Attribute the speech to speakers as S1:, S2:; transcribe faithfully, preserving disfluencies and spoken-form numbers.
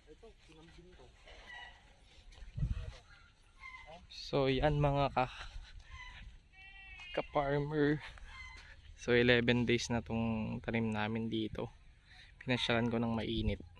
S1: So yan mga ka ka-farmer. So eleven days na tong tanim namin dito. Pinasyalan ko ng mainit.